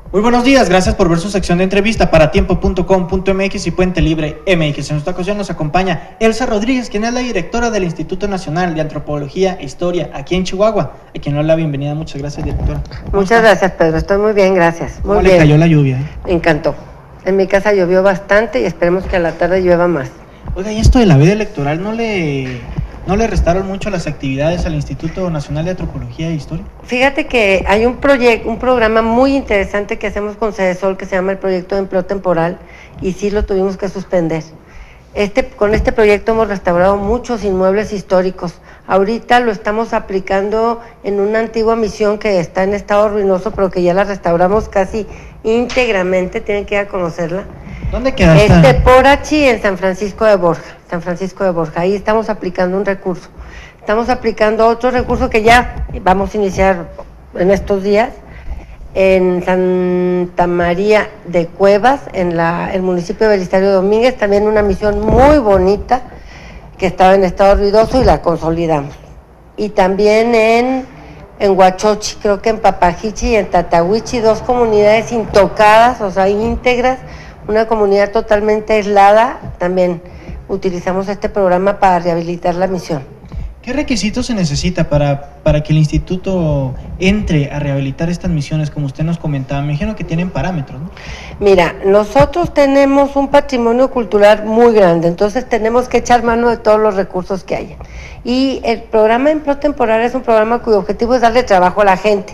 Muy buenos días, gracias por ver su sección de entrevista para tiempo.com.mx y Puente Libre MX. En esta ocasión nos acompaña Elsa Rodríguez, quien es la directora del Instituto Nacional de Antropología e Historia aquí en Chihuahua, a quien nos da la bienvenida. Muchas gracias, directora. Muchas gracias, Pedro, estoy muy bien, gracias. Muy ¿Cómo bien. le cayó la lluvia? Me encantó. En mi casa llovió bastante y esperemos que a la tarde llueva más. Oiga, ¿y esto de la veda electoral no le restaron mucho las actividades al Instituto Nacional de Antropología e Historia? Fíjate que hay un programa muy interesante que hacemos con Cedesol que se llama el Proyecto de Empleo Temporal y sí lo tuvimos que suspender. Con este proyecto hemos restaurado muchos inmuebles históricos. Ahorita lo estamos aplicando en una antigua misión que está en estado ruinoso, pero que ya la restauramos casi íntegramente, tienen que ir a conocerla. ¿Dónde queda esta? Porachi, en San Francisco de Borja, ahí estamos aplicando un recurso. Estamos aplicando otro recurso que ya vamos a iniciar en estos días, en Santa María de Cuevas, en el municipio de Belisario Domínguez, también una misión muy bonita, que estaba en estado ruidoso y la consolidamos. Y también en Huachochi, creo que en Papajichi y en Tatahuichi, dos comunidades intocadas, o sea, íntegras, una comunidad totalmente aislada, también utilizamos este programa para rehabilitar la misión. ¿Qué requisitos se necesita para que el instituto entre a rehabilitar estas misiones, como usted nos comentaba? Me imagino que tienen parámetros, ¿no? Mira, nosotros tenemos un patrimonio cultural muy grande, entonces tenemos que echar mano de todos los recursos que haya. Y el programa Empleo Temporal es un programa cuyo objetivo es darle trabajo a la gente.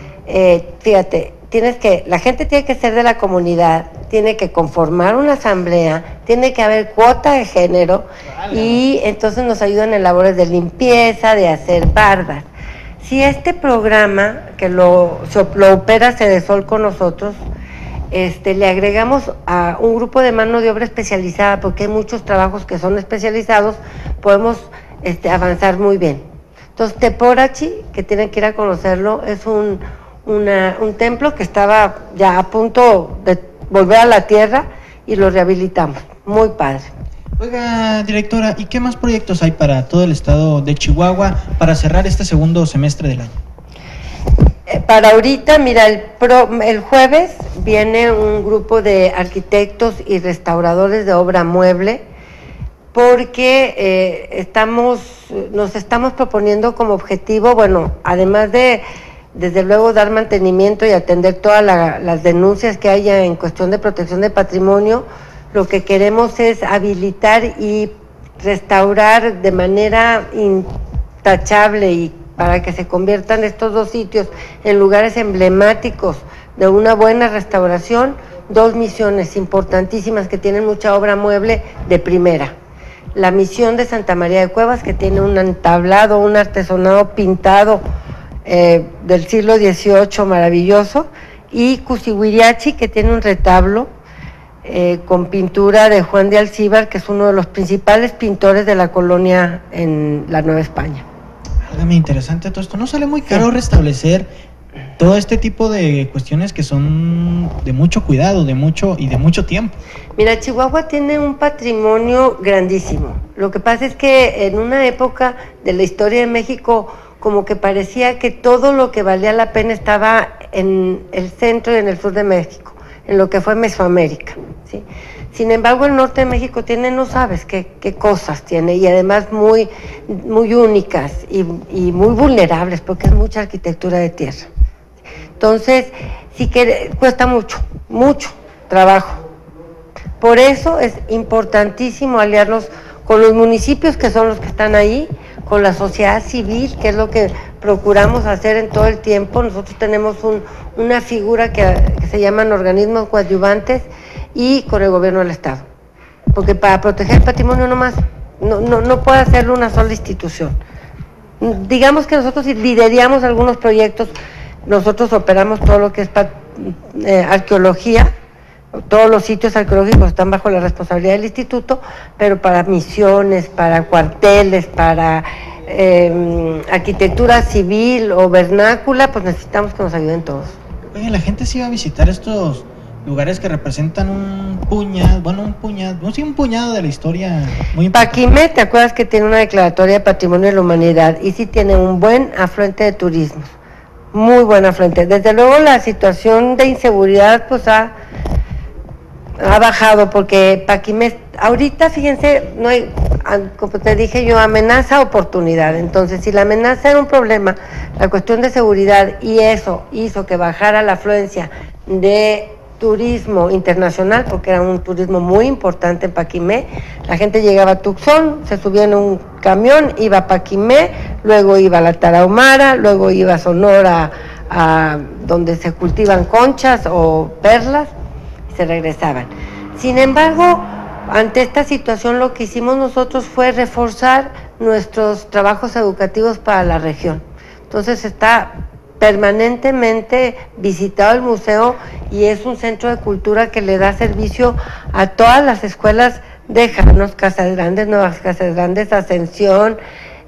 Fíjate, la gente tiene que ser de la comunidad, tiene que conformar una asamblea, tiene que haber cuota de género, y entonces nos ayudan en labores de limpieza, de hacer bardas. Si este programa, que lo opera Cedesol con nosotros, le agregamos a un grupo de mano de obra especializada, porque hay muchos trabajos que son especializados, podemos avanzar muy bien. Entonces, Teporachi, que tienen que ir a conocerlo, es un templo que estaba ya a punto de volver a la tierra y lo rehabilitamos. Muy padre. Oiga, directora, ¿y qué más proyectos hay para todo el estado de Chihuahua para cerrar este segundo semestre del año? Para ahorita, mira, el jueves viene un grupo de arquitectos y restauradores de obra mueble, porque nos estamos proponiendo como objetivo, bueno, además de desde luego dar mantenimiento y atender todas las denuncias que haya en cuestión de protección de patrimonio, lo que queremos es habilitar y restaurar de manera intachable y para que se conviertan estos dos sitios en lugares emblemáticos de una buena restauración, dos misiones importantísimas que tienen mucha obra mueble de primera. La misión de Santa María de Cuevas, que tiene un entablado, un artesonado pintado del siglo XVIII maravilloso, y Cusihuiriachi, que tiene un retablo con pintura de Juan de Alcíbar, que es uno de los principales pintores de la colonia en la Nueva España. Hágame interesante todo esto. ¿No sale muy caro restablecer todo este tipo de cuestiones que son de mucho cuidado, de mucho tiempo? Mira, Chihuahua tiene un patrimonio grandísimo. Lo que pasa es que en una época de la historia de México, como que parecía que todo lo que valía la pena estaba en el centro y en el sur de México, en lo que fue Mesoamérica, ¿sí? Sin embargo, el norte de México tiene, no sabes qué cosas tiene, y además muy, muy únicas y muy vulnerables, porque es mucha arquitectura de tierra. Entonces, sí que cuesta mucho trabajo. Por eso es importantísimo aliarnos con los municipios, que son los que están ahí, con la sociedad civil, que es lo que procuramos hacer en todo el tiempo. Nosotros tenemos una figura que se llaman organismos coadyuvantes, y con el gobierno del estado, porque para proteger el patrimonio no puede hacerlo una sola institución. Digamos que nosotros lideramos algunos proyectos, nosotros operamos todo lo que es arqueología, todos los sitios arqueológicos están bajo la responsabilidad del instituto, pero para misiones, para cuarteles, para arquitectura civil o vernácula, pues necesitamos que nos ayuden todos. Oye, la gente sí va a visitar estos lugares que representan un puñado de la historia muy importante. Paquimé, ¿te acuerdas que tiene una declaratoria de Patrimonio de la Humanidad? Y sí tiene un buen afluente de turismo, muy buena afluente. Desde luego la situación de inseguridad pues ha bajado, porque Paquimé, ahorita fíjense, no hay, como te dije yo, amenaza, oportunidad. Entonces, si la amenaza era un problema, la cuestión de seguridad, y eso hizo que bajara la afluencia de turismo internacional, porque era un turismo muy importante en Paquimé. La gente llegaba a Tucson, se subía en un camión, iba a Paquimé, luego iba a la Tarahumara, luego iba a Sonora, a donde se cultivan conchas o perlas, y se regresaban. Sin embargo, ante esta situación, lo que hicimos nosotros fue reforzar nuestros trabajos educativos para la región. Entonces está permanentemente visitado el museo, y es un centro de cultura que le da servicio a todas las escuelas de Janos, Casas Grandes, Nuevas Casas Grandes, Ascensión,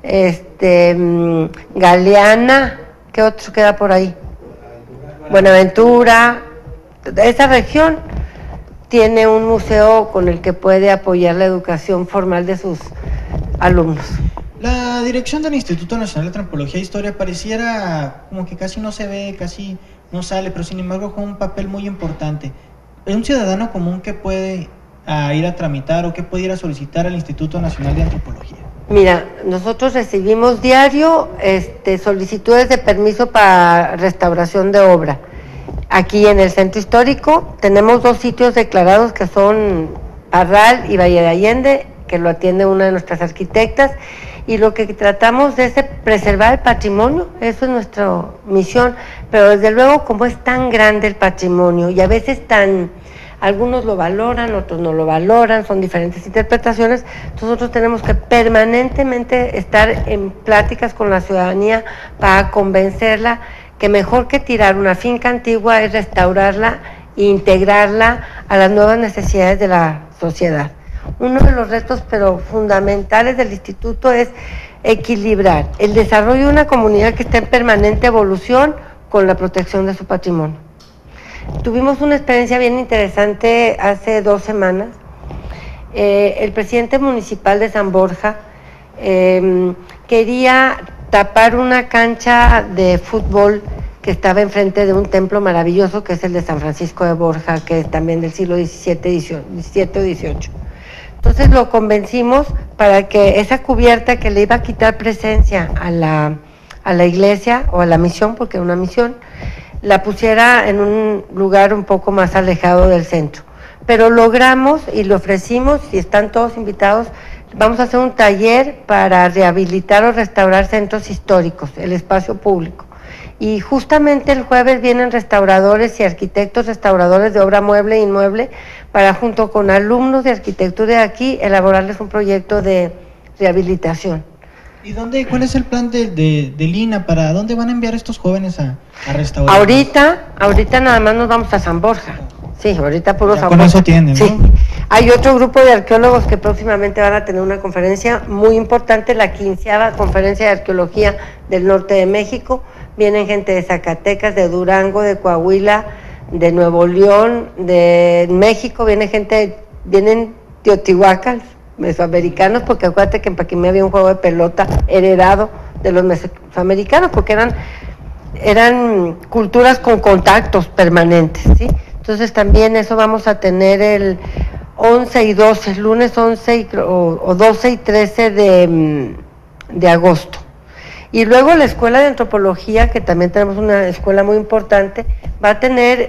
Galeana, ¿qué otro queda por ahí? Buenaventura. Esa región tiene un museo con el que puede apoyar la educación formal de sus alumnos. La dirección del Instituto Nacional de Antropología e Historia pareciera como que casi no se ve, casi no sale, pero sin embargo juega un papel muy importante. ¿Es un ciudadano común que puede ir a tramitar o que puede ir a solicitar al Instituto Nacional de Antropología? Mira, nosotros recibimos diario solicitudes de permiso para restauración de obra. Aquí en el centro histórico tenemos 2 sitios declarados, que son Parral y Valle de Allende, que lo atiende una de nuestras arquitectas, y lo que tratamos es de preservar el patrimonio. Eso es nuestra misión, pero desde luego, como es tan grande el patrimonio, y a veces algunos lo valoran, otros no lo valoran, son diferentes interpretaciones, nosotros tenemos que permanentemente estar en pláticas con la ciudadanía para convencerla que mejor que tirar una finca antigua es restaurarla e integrarla a las nuevas necesidades de la sociedad. Uno de los retos, pero fundamentales del instituto, es equilibrar el desarrollo de una comunidad que está en permanente evolución con la protección de su patrimonio. Tuvimos una experiencia bien interesante hace 2 semanas. El presidente municipal de San Borja quería tapar una cancha de fútbol que estaba enfrente de un templo maravilloso, que es el de San Francisco de Borja, que es también del siglo XVII o XVIII. Entonces lo convencimos para que esa cubierta que le iba a quitar presencia a la iglesia o a la misión, porque era una misión, la pusiera en un lugar un poco más alejado del centro. Pero logramos y le ofrecimos, y están todos invitados, vamos a hacer un taller para rehabilitar o restaurar centros históricos, el espacio público. Y justamente el jueves vienen restauradores y arquitectos restauradores de obra mueble e inmueble para, junto con alumnos de arquitectura de aquí, elaborarles un proyecto de rehabilitación. ¿Y cuál es el plan de Lina? ¿Para dónde van a enviar estos jóvenes a restaurar? Ahorita nada más nos vamos a San Borja. Sí, ahorita puro San Borja. Con eso tienen, ¿no? Sí. Hay otro grupo de arqueólogos que próximamente van a tener una conferencia muy importante, la 15ª Conferencia de Arqueología del Norte de México. Vienen gente de Zacatecas, de Durango, de Coahuila, de Nuevo León, de México, vienen teotihuacanos, mesoamericanos, porque acuérdate que en Paquimé había un juego de pelota heredado de los mesoamericanos, porque eran culturas con contactos permanentes, ¿sí? Entonces también eso vamos a tener el 11 y 12, lunes 11 o 12 y 13 de agosto. Y luego la Escuela de Antropología, que también tenemos una escuela muy importante, va a tener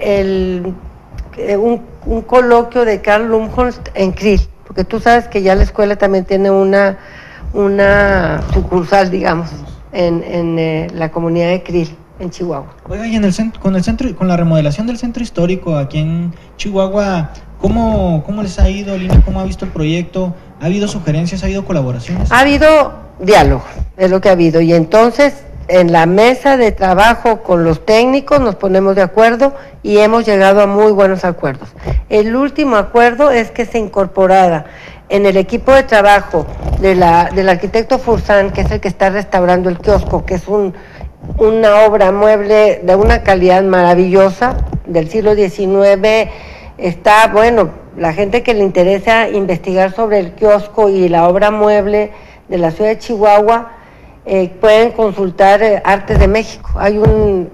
un coloquio de Carl Lumholtz en Krill, porque tú sabes que ya la escuela también tiene una sucursal, digamos, en la comunidad de Krill, en Chihuahua. Oiga, y con la remodelación del centro histórico aquí en Chihuahua, ¿cómo les ha ido, Lina? ¿Cómo ha visto el proyecto? ¿Ha habido sugerencias? ¿Ha habido colaboraciones? Ha habido diálogo, es lo que ha habido, y entonces en la mesa de trabajo con los técnicos nos ponemos de acuerdo y hemos llegado a muy buenos acuerdos. El último acuerdo es que se incorporara en el equipo de trabajo del arquitecto Fursán, que es el que está restaurando el kiosco, que es una obra mueble de una calidad maravillosa del siglo XIX. Está, bueno, la gente que le interesa investigar sobre el kiosco y la obra mueble de la ciudad de Chihuahua, pueden consultar Artes de México. Hay un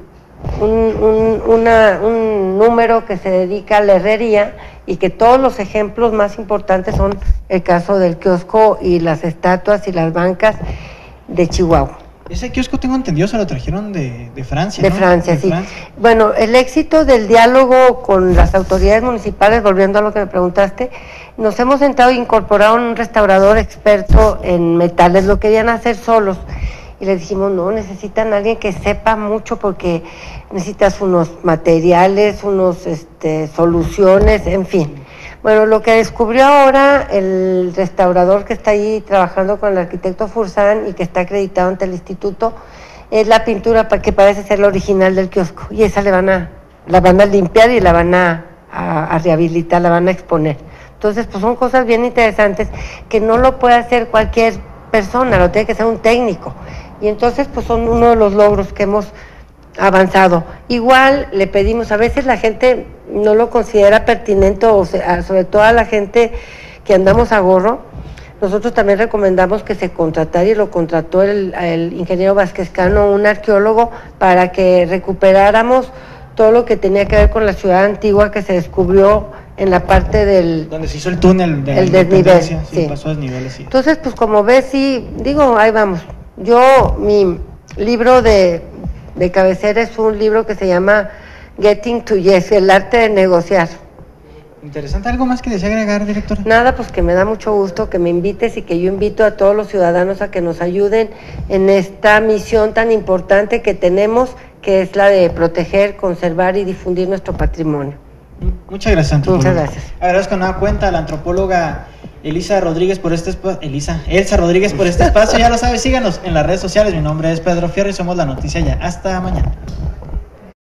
un número que se dedica a la herrería y que todos los ejemplos más importantes son el caso del kiosco y las estatuas y las bancas de Chihuahua. Ese kiosco, tengo entendido, se lo trajeron de Francia, De ¿no? Francia, sí. Bueno, el éxito del diálogo con las autoridades municipales, volviendo a lo que me preguntaste, nos hemos sentado e incorporado un restaurador experto en metales, lo querían hacer solos. Y les dijimos, no, necesitan a alguien que sepa mucho porque necesitas unos materiales, soluciones, en fin. Bueno, lo que descubrió ahora el restaurador que está ahí trabajando con el arquitecto Fursán y que está acreditado ante el instituto, es la pintura que parece ser la original del kiosco. Y esa la van a limpiar y la van a rehabilitar, la van a exponer. Entonces, pues son cosas bien interesantes que no lo puede hacer cualquier persona, lo tiene que ser un técnico. Y entonces, pues son uno de los logros que hemos avanzado. Igual le pedimos, a veces la gente no lo considera pertinente, sobre todo a la gente que andamos a gorro, nosotros también recomendamos que se contratara, y lo contrató el ingeniero Vázquez Cano, un arqueólogo, para que recuperáramos todo lo que tenía que ver con la ciudad antigua que se descubrió en la parte del... Donde se hizo el túnel de el desnivel, sí, pasó desniveles, sí. Entonces, pues como ves, sí, digo, ahí vamos. Mi libro de cabecera es un libro que se llama Getting to Yes, el arte de negociar. Interesante. ¿Algo más que desea agregar, directora? Nada, pues que me da mucho gusto que me invites y que yo invito a todos los ciudadanos a que nos ayuden en esta misión tan importante que tenemos, que es la de proteger, conservar y difundir nuestro patrimonio. Muchas gracias, antropóloga. Muchas gracias. Agradezco nueva cuenta a la antropóloga Elsa Rodríguez por este espacio. Elsa Rodríguez por este espacio. Ya lo sabes, síganos en las redes sociales. Mi nombre es Pedro Fierro y somos La Noticia Ya. Hasta mañana.